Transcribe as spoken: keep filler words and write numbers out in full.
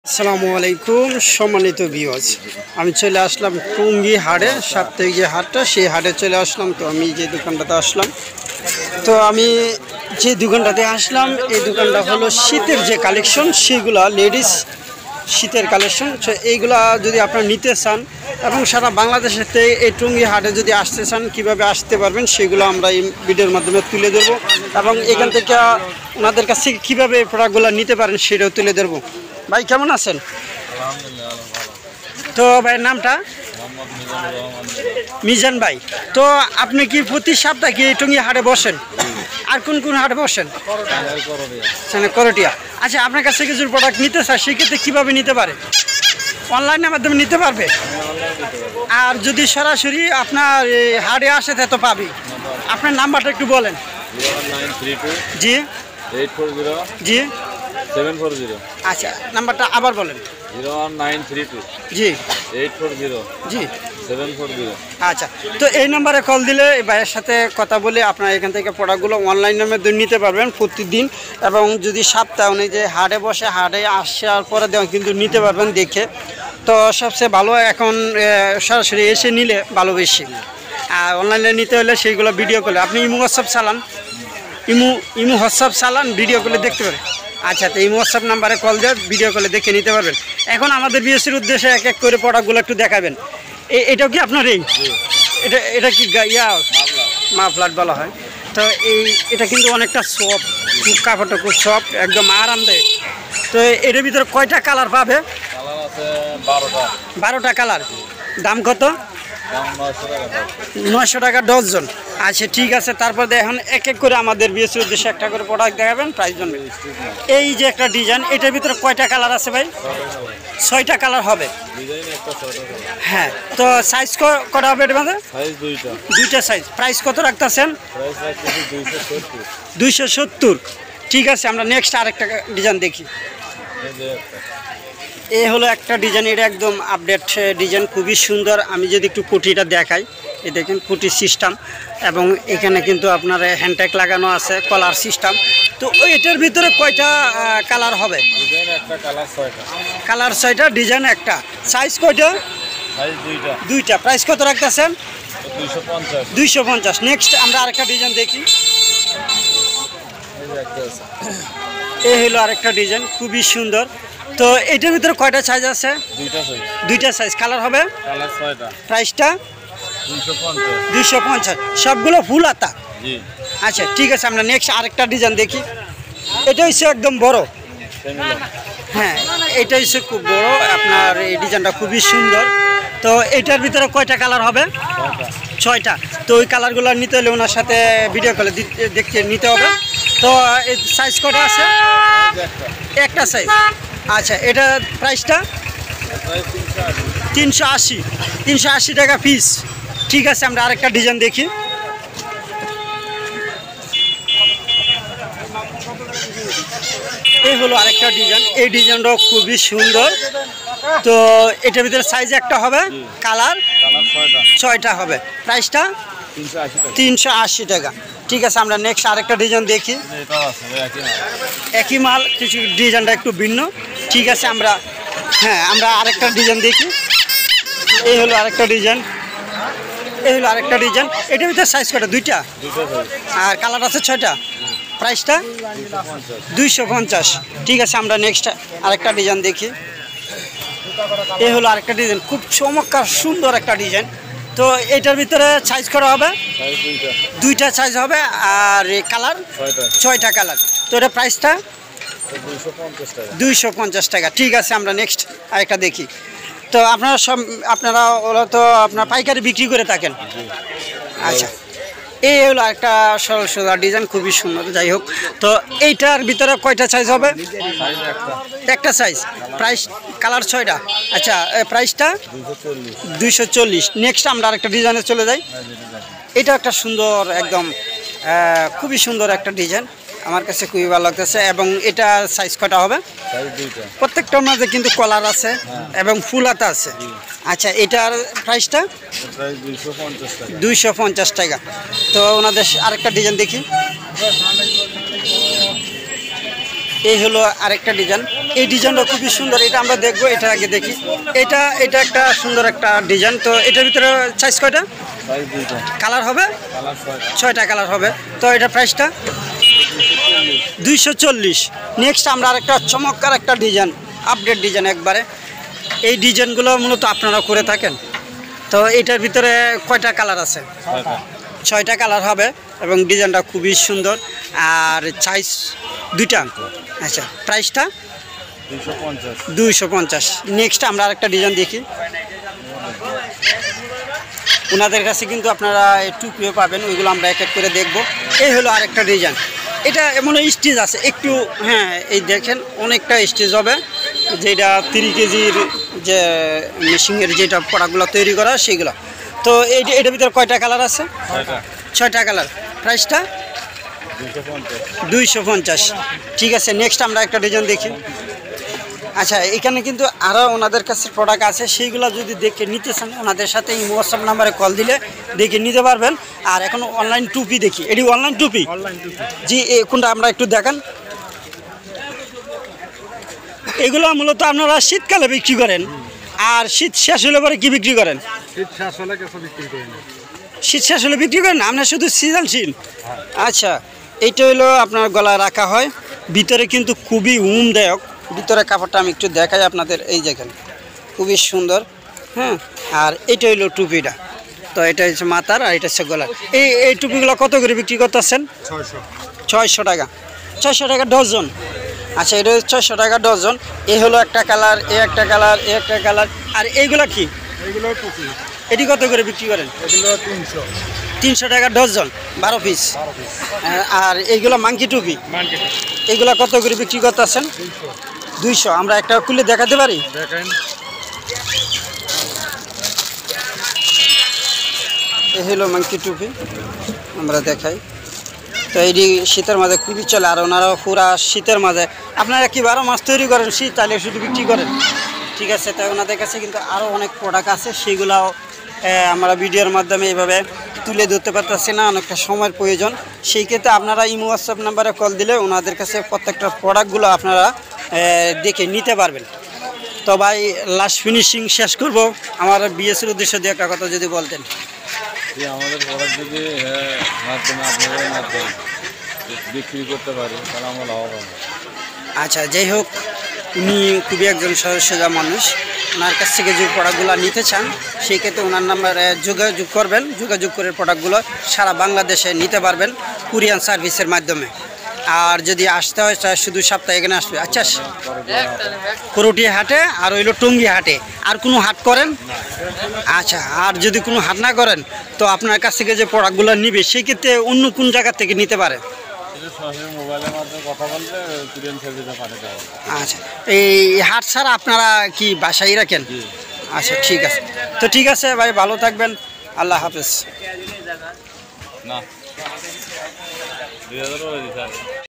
আসসালামু আলাইকুম সম্মানিত ভিউয়ার্স, আমি চলে আসলাম টুঙ্গি হাটে, সাপ্তাহিক যে হাটটা সেই হাটে চলে আসলাম। তো আমি যে দোকানটাতে আসলাম, তো আমি যে দোকানটাতে আসলাম এই দোকানটা হলো শীতের যে কালেকশন, সেগুলা লেডিস শীতের কালেকশন। তো এইগুলা যদি আপনারা নিতে চান এবং সারা বাংলাদেশের থেকে এই টুঙ্গি হাটে যদি আসতে চান, কীভাবে আসতে পারবেন সেগুলো আমরা এই ভিডিওর মাধ্যমে তুলে ধরবো এবং এখান থেকে ওনাদের কাছ থেকে কীভাবে এই প্রোডাক্টগুলো নিতে পারেন সেটাও তুলে ধরবো। ভাই কেমন আছেন? তো ভাইয়ের নামটা? মিজান ভাই। তো আপনি কি প্রতি সপ্তাহে কি টুঙ্গি হাটে বসেন? আর কোন কোন হাটে বসেন? করটিয়া। আচ্ছা, আপনার কাছে কিছু প্রোডাক্ট নিতে চায়, সেক্ষেত্রে কীভাবে নিতে পারে? অনলাইনের মাধ্যমে নিতে পারবে। আর যদি সরাসরি আপনার হাটে আসে তা তো পাবি। আপনার নাম্বারটা একটু বলেন। জি জি সেভেন ফোর জিরো। আচ্ছা, নাম্বারটা আবার বলেন। Zero one nine three two জি এইট ফোর জিরো জি সেভেন ফোর জিরো। আচ্ছা, তো এই নাম্বারে কল দিলে এই ভাইয়ের সাথে কথা বলে আপনারা এখান থেকে প্রোডাক্টগুলো অনলাইনের মাধ্যমে নিতে পারবেন প্রতিদিন। এবং যদি সপ্তাহ অনুযায়ী হাটে বসে হাটে আসার পরে দেওয়া কিন্তু নিতে পারবেন দেখে। তো সবচেয়ে ভালো এখন সরাসরি এসে নিলে ভালো বেশি। আর অনলাইনে নিতে হলে সেইগুলো ভিডিও করলে আপনি ইমু হোয়াটসঅ্যাপ চালান, ইমু ইমু হোয়াটসঅ্যাপ চালান, ভিডিও করলে দেখতে পারেন। আচ্ছা, তো এই হোয়াটসঅ্যাপ নাম্বারে কল দিয়ে ভিডিও কলে দেখে নিতে পারবেন। এখন আমাদের বিএসসির উদ্দেশ্যে এক এক করে প্রোডাক্টগুলো একটু দেখাবেন। এটাও কি আপনার? এই এটা এটা কি ইয়া মাফলার বলা হয়। তো এই এটা কিন্তু অনেকটা সফট, খুব কাপড়টা খুব সফট, একদম আরামদায়ক। তো এটার ভিতরে কয়টা কালার পাবে? বারোটা কালার। দাম কত? নয়শো টাকা ডজন। আচ্ছা, ঠিক আছে। তারপর এখন এক এক করে আমাদের বিএসসির উদ্দেশ্যে একটা করে প্রোডাক্ট দেখাবেন, প্রাইস জানবেন। এই যে একটা ডিজাইন, এটার ভিতরে কয়টা কালার আছে ভাই? ছয়টা কালার হবে। হ্যাঁ, তো সাইজ কটা হবে এটার মধ্যে? দুইটা সাইজ। প্রাইস কত রাখতেছেন? দুইশো সত্তর। ঠিক আছে, আমরা নেক্সট আরেকটা ডিজাইন দেখি। এ হলো একটা ডিজাইন, এটা একদম আপডেট ডিজাইন, খুবই সুন্দর। আমি যদি একটু কুটিটা দেখাই, এই দেখেন কুটির সিস্টেম, এবং এখানে কিন্তু আপনার হ্যান্ডট্যাগ লাগানো আছে, কলার সিস্টেম। তো এটার ভিতরে কয়টা কালার হবে? কালার ছয়টা, ডিজাইন একটা। সাইজ কয়টা? দুইটা। প্রাইস কত রাখতেছেন? দুইশো পঞ্চাশ। নেক্সট আমরা আরেকটা ডিজাইন দেখি। এই হলো আরেকটা ডিজাইন, খুবই সুন্দর। তো এটার ভিতরে কয়টা সাইজ আছে? দুইটা সাইজ। কালার হবে? প্রাইসটা? দুইশো পঞ্চাশ। সবগুলো ফুল হাতা? আচ্ছা, ঠিক আছে। আমরা নেক্সট আরেকটা ডিজাইন দেখি। এটা হচ্ছে একদম বড়। হ্যাঁ, এটা হচ্ছে খুব বড়। আপনার এই ডিজাইনটা খুবই সুন্দর। তো এটার ভিতরে কয়টা কালার হবে? ছয়টা। তো ওই কালারগুলো নিতে হলে ওনার সাথে ভিডিও কলে দেখতে নিতে হবে। তো এই সাইজ কটা আছে? একটা সাইজ। আচ্ছা, এটা প্রাইসটা? তিনশো আশি। তিনশো আশি টাকা পিস। ঠিক আছে, আমরা আরেকটা ডিজাইন দেখি। এই হলো আরেকটা ডিজাইন, এই ডিজাইনটাও খুবই সুন্দর। তো এটার ভিতরে সাইজ একটা হবে, কালার ছয়টা হবে। প্রাইসটা? তিনশো আশি টাকা। ঠিক আছে, আমরা নেক্সট আরেকটা ডিজাইন দেখি। একই মাল, কিছু ডিজাইনটা একটু ভিন্ন। ঠিক আছে, আমরা হ্যাঁ আমরা আরেকটা ডিজাইন দেখি। এই হলো আরেকটা ডিজাইন, এই হলো আরেকটা ডিজাইন। এটার ভিতরে সাইজ কটা? দুইটা। আর কালার আছে ছয়টা। প্রাইসটা? দুইশো পঞ্চাশ। ঠিক আছে, আমরা নেক্সট আরেকটা ডিজাইন দেখি। এই হলো আরেকটা ডিজাইন, খুব চমৎকার সুন্দর একটা ডিজাইন। তো এটার ভিতরে সাইজ করা হবে? দুইটা সাইজ হবে। আর কালার? ছয়টা কালার। তো এটা প্রাইসটা? দুইশো পঞ্চাশ টাকা। ঠিক আছে, আমরা নেক্সট আরেকটা দেখি। তো আপনারা সব আপনারা ওরা তো আপনার পাইকারি বিক্রি করে থাকেন? আচ্ছা, এই হলো একটা সরল সোজা ডিজাইন, খুবই সুন্দর। যাই হোক, তো এইটার ভিতরে কয়টা সাইজ হবে? একটা সাইজ। প্রাইস? কালার ছয়টা। আচ্ছা, প্রাইসটা? দুইশো চল্লিশ। নেক্সট আমরা আরেকটা ডিজাইনে চলে যাই। এটা একটা সুন্দর, একদম খুবই সুন্দর একটা ডিজাইন, আমার কাছে খুবই ভালো লাগতেছে। এবং এটা সাইজ কটা হবে? প্রত্যেকটার মাঝে কিন্তু কলার আছে এবং ফুল হাতা আছে। আচ্ছা, এটার প্রাইসটা? দুইশো পঞ্চাশ টাকা। তো ওনাদের আরেকটা ডিজাইন দেখি। এই হলো আরেকটা ডিজাইন, এই ডিজাইনটা খুবই সুন্দর, এটা আমরা দেখবো, এটা আগে দেখি। এটা এটা একটা সুন্দর একটা ডিজাইন। তো এটার ভিতরে সাইজ কয়টা সাইজ দুইটা, কালার হবে? কালার ছয়টা। ছয়টা কালার হবে। তো এটা প্রাইসটা দুইশো চল্লিশ। নেক্সট আমরা আরেকটা চমৎকার একটা ডিজাইন, আপডেট ডিজাইন একবারে। এই ডিজাইনগুলো মূলত আপনারা করে থাকেন। তো এটার ভিতরে কয়টা কালার আছে? ছয়টা। ছয়টা কালার হবে এবং ডিজাইনটা খুবই সুন্দর আর সাইজ দুইটা। আচ্ছা, প্রাইসটা দুইশো পঞ্চাশ। দুইশো পঞ্চাশ। নেক্সট আমরা আরেকটা ডিজাইন দেখি। ওনাদের কাছে কিন্তু আপনারা টুপিও পাবেন, ওইগুলো আমরা এক এক করে দেখব। এই হলো আরেকটা ডিজাইন, এটা এমন স্টেজ আছে একটু, হ্যাঁ এই দেখেন অনেকটা স্টেজ হবে, যেটা তিরিশ কেজির যে মেশিনের যেটা প্রোডাক্টগুলো তৈরি করা সেইগুলো। তো এই এটার ভিতরে কয়টা কালার আছে? ছয়টা। ছয়টা কালার। প্রাইসটা দুইশো পঞ্চাশ। দুইশো পঞ্চাশ। ঠিক আছে, নেক্সট আমরা একটা ডিজাইন দেখি। আচ্ছা, এখানে কিন্তু আরও ওনাদের কাছে প্রোডাক্ট আছে, সেইগুলো যদি দেখে নিতে চান ওনাদের সাথে এই হোয়াটসঅ্যাপ নাম্বারে কল দিলে দেখে নিতে পারবেন। আর এখন অনলাইন টুপি দেখি, এটি অনলাইন টুপি। জি, এ কোনটা আমরা একটু দেখান। এগুলো মূলত আপনারা শীতকালে বিক্রি করেন, আর শীত শেষ হলে পরে কি বিক্রি করেন? শীত শেষ হলে কিছু বিক্রি করি না। শীত শেষ হলে বিক্রি করেন আপনার শুধু সৃজনশীল? আচ্ছা, এইটা হলো আপনার গলায় রাখা হয়, ভিতরে কিন্তু খুবই উমদায়ক। ভিতরে কাপড়টা আমি একটু দেখাই আপনাদের, এই দেখেন খুবই সুন্দর। হ্যাঁ, আর এইটা হলো টুপিটা। তো এটা হচ্ছে মাথার আর এটা হচ্ছে গলার। এই এই টুপিগুলো কত করে বিক্রি করতেছেন? ছয়শো। ছয়শো টাকা। ছয়শো টাকা ডজন। আচ্ছা, এটা হচ্ছে ছয়শো টাকা ডজন। এই হলো একটা কালার, এ একটা কালার, এ একটা কালার। আর এইগুলা কি? এগুলো টুপি, এটি কত করে বিক্রি করেন? এগুলো তিনশো। তিনশো টাকা ডজন, বারো পিস। বারো পিস। আর এইগুলো মাংকি টুপি, মার্কেটে এগুলো কত করে বিক্রি করতেছেন? দুইশো। দুইশো। আমরা একটা খুলে দেখাতে পারি? দেখেন, এই হলো মাংকি টুপি, আমরা দেখাই। তো এইটি শীতের মাঝে খুবই চলে, আর ওনারা পুরা শীতের মাঝে। আপনারা কি বারো মাস তৈরি করেন শীত, তাহলে শুধু বিক্রি করেন? ঠিক আছে, তাই ওনাদের কাছে কিন্তু আরও অনেক প্রোডাক্ট আছে, সেগুলাও আমরা ভিডিওর মাধ্যমে এইভাবে তুলে ধরতে পারতেছি না, অনেকটা সময়ের প্রয়োজন। সেই ক্ষেত্রে আপনারা ইমো হোয়াটসঅ্যাপ নাম্বারে কল দিলে ওনাদের কাছে প্রত্যেকটা প্রোডাক্টগুলো আপনারা দেখে নিতে পারবেন। তো ভাই, লাস্ট ফিনিশিং শেষ করব, আমার বিএসের উদ্দেশ্য দিয়ে একটা কথা যদি বলতেন। যে আমাদের প্রোডাক্ট যদি হ্যাঁ মাধ্যমে আপনাদের মাধ্যমে বিক্রি করতে পারি তাহলে আমরা লাভবান। আচ্ছা, যাই হোক, উনি খুবই একজন সহজসোজা মানুষ। ওনার কাছ থেকে যে প্রোডাক্টগুলো নিতে চান সেই ক্ষেত্রে ওনার নাম্বারে যোগাযোগ করবেন, যোগাযোগ করে প্রোডাক্টগুলো সারা বাংলাদেশে নিতে পারবেন কুরিয়ান সার্ভিসের মাধ্যমে। আর যদি আসতে হয় তাহলে শুধু সপ্তাহে এখানে আসবে। আচ্ছা, করটিয়া হাটে আর হইলো টঙ্গী হাটে, আর কোনো হাট করেন? আচ্ছা, আর যদি কোনো হাট না করেন তো আপনার কাছ থেকে যে প্রোডাক্টগুলো নিবে সেই ক্ষেত্রে অন্য কোন জায়গা থেকে নিতে পারে? সরাসরি মোবাইলের মাধ্যমে কথা বলতে কুরিয়ান সার্ভিসে পাঠাতে হবে। আচ্ছা, এই হাট ছাড়া আপনারা কি বাসায় রাখেন? আচ্ছা, ঠিক আছে। তো ঠিক আছে ভাই, ভালো থাকবেন, আল্লাহ হাফেজ। না দুই হাজার